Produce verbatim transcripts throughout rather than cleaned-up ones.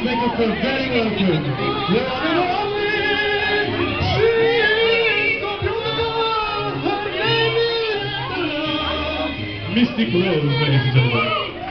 make us feel very welcome. We're on and only. She is so beautiful. Her name is Mystique Rose, ladies and gentlemen.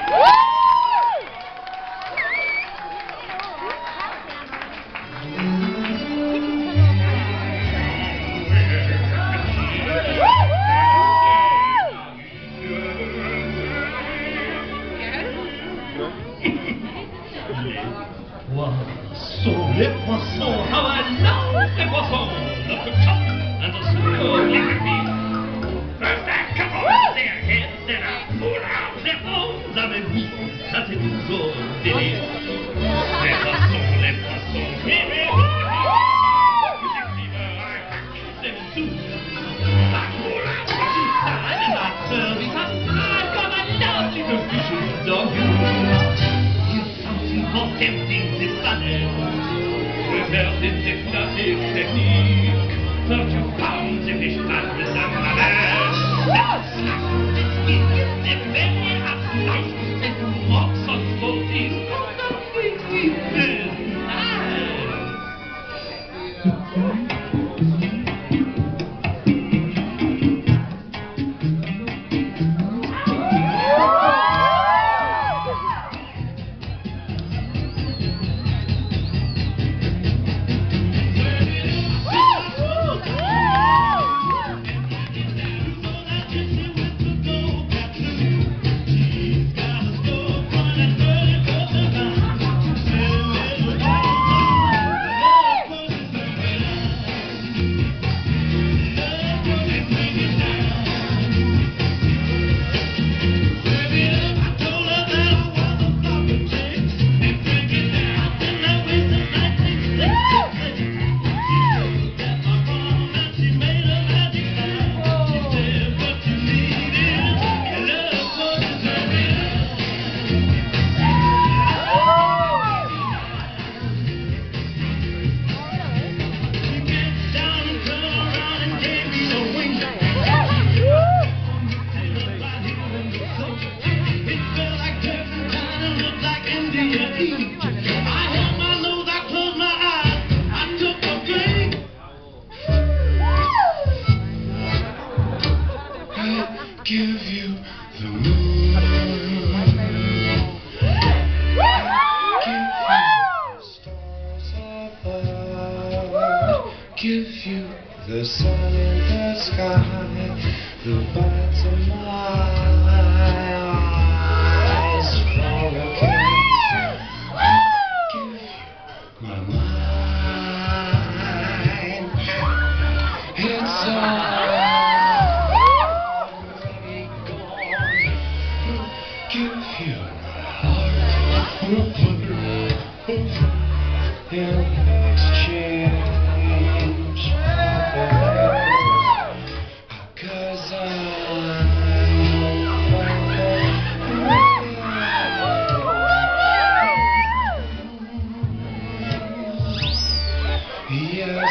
Poisson, les poissons, how I love les poissons, love to chop and to swirl like a bee. First I cut off their heads, then I pull out their bones. Avec vous, ça c'est toujours délire. Les poissons, les poissons, oui, oui, oui. With the cleaver I hack them in two. I pull out the inside and I serve it up. I've got a lovely little fishes on you. You fancy hot empty. Faire des déplacés techniques, thirty pounds if it's not the done my best. That's like this is the very nice and walks on forties. The sweet is nice. Give you the moon. Give you the stars above. Give you the sun in the sky. The bites of my eyes for a kiss. Give you my mind. It's all. Give you my heart in exchange for cause I'm yes,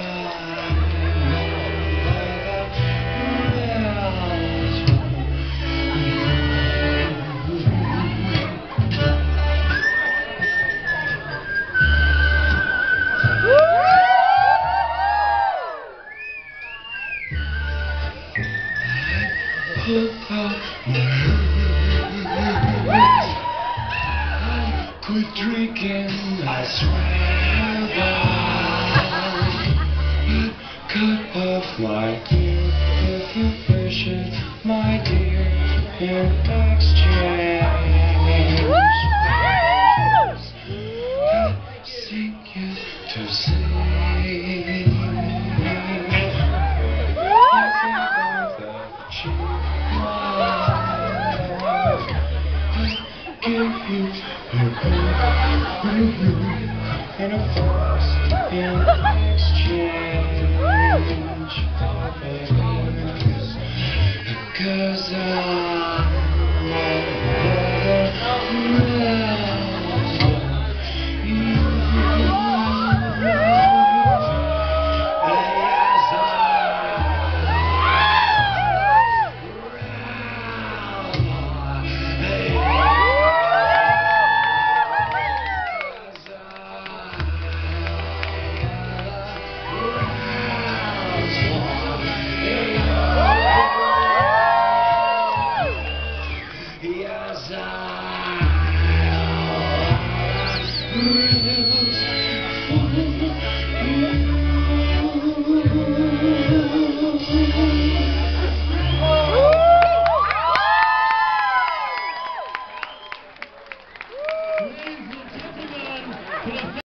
put out my hands. Quit drinking, I swear that. Cut off my ear if you wish it, my dear, in exchange. Sing it to sing. Give you a good and a fast in exchange for cause I